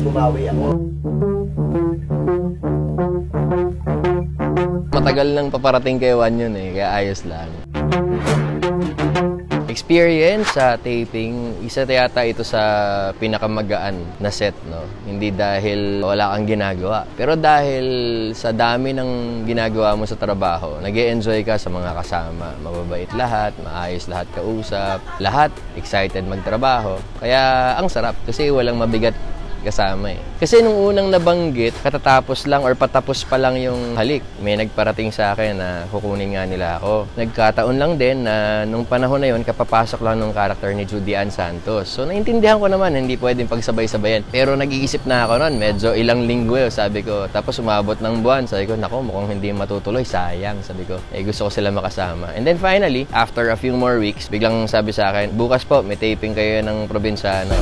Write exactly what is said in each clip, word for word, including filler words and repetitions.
bumawi ako. Matagal nang paparating kay Juan yun eh, kaya ayos lang. Experience sa taping, isa yata ito sa pinakamagaan na set, no? Hindi dahil wala kang ginagawa, pero dahil sa dami ng ginagawa mo sa trabaho, nag-e-enjoy ka sa mga kasama. Mababait lahat, maayos lahat kausap, lahat excited magtrabaho. Kaya ang sarap kasi walang mabigat kasama eh. Kasi nung unang nabanggit, katatapos lang or patapos pa lang yung halik. May nagparating sa akin na kukunin nga nila ako. Nagkataon lang din na nung panahon na yun, kapapasok lang ng karakter ni Judy Ann Santos. So naintindihan ko naman, hindi pwedeng pagsabay-sabayan. Pero nag-iisip na ako nun, medyo ilang linggo yun, sabi ko. Tapos umabot ng buwan, sabi ko, nako, mukhang hindi matutuloy, sayang, sabi ko. Eh, gusto ko sila makasama. And then finally, after a few more weeks, biglang sabi sa akin, bukas po, may taping kayo ng Probinsyano.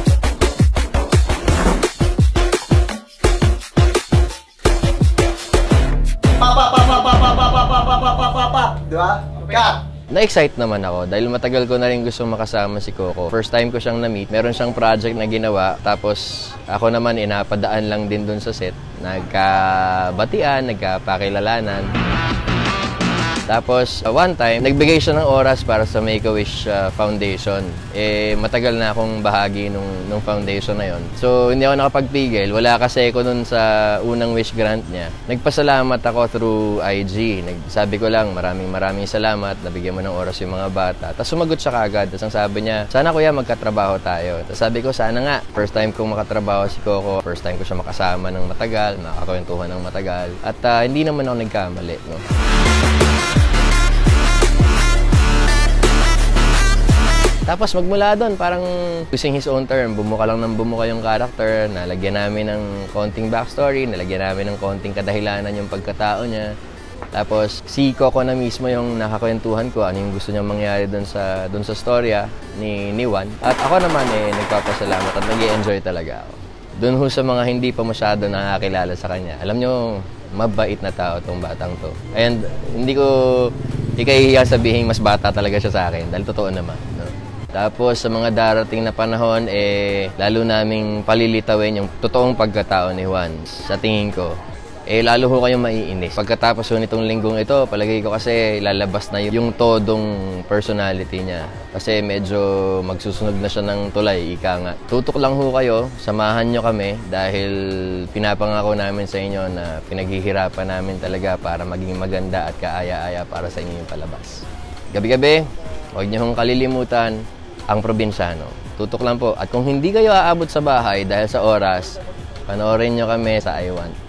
Diba? Cut! Na-excite naman ako dahil matagal ko na rin gusto makasama si Coco. First time ko siyang na-meet, meron siyang project na ginawa, tapos ako naman inapadaan lang din dun sa set. Nagkabatian, nagkapakilalanan. Tapos, uh, one time, nagbigay siya ng oras para sa Make-A-Wish uh, Foundation. Eh, matagal na akong bahagi nung, nung foundation na yon. So, hindi ako nakapagpigil. Wala kasi ako nun sa unang wish grant niya. Nagpasalamat ako through I G. Nagsabi ko lang, maraming maraming salamat. Nabigyan mo ng oras yung mga bata. Tapos sumagot siya kagad. Tapos ang sabi niya, sana kuya magkatrabaho tayo. Tapos sabi ko, sana nga. First time kong makatrabaho si Coco. First time ko siya makasama ng matagal, makakakwentuhan ng matagal. At uh, hindi naman ako nagkamali, no? Tapos magmula doon, parang using his own term, bumuka lang ng bumuka yung character, nalagyan namin ng konting backstory, nalagyan namin ng konting kadahilanan yung pagkatao niya. Tapos si Coco na mismo yung nakakwentuhan ko, ano yung gusto niyang mangyari doon sa, doon sa storya ni, ni Juan. At ako naman eh, nagpapasalamat at nag-i-enjoy talaga ako. Doon ho sa mga hindi pa masyado nakakilala sa kanya, alam niyo, mabait na tao tong batang to. And hindi ko ikahihiya sabihin mas bata talaga siya sa akin, dahil totoo naman. No? Tapos sa mga darating na panahon, eh, lalo naming palilitawin yung totoong pagkatao ni Juan. Sa tingin ko, eh, lalo ho kayong maiinis. Pagkatapos ho nitong linggong ito, palagay ko kasi lalabas na yung todong personality niya. Kasi medyo magsusunog na siya ng tulay, ika nga. Tutok lang ho kayo, samahan nyo kami dahil pinapangako namin sa inyo na pinaghihirapan namin talaga para maging maganda at kaaya-aya para sa inyo yung palabas. Gabi-gabi, huwag nyo hong kalilimutan ang Probinsyano. Tutok lang po. At kung hindi kayo aabot sa bahay dahil sa oras, panoorin nyo kami sa I Want.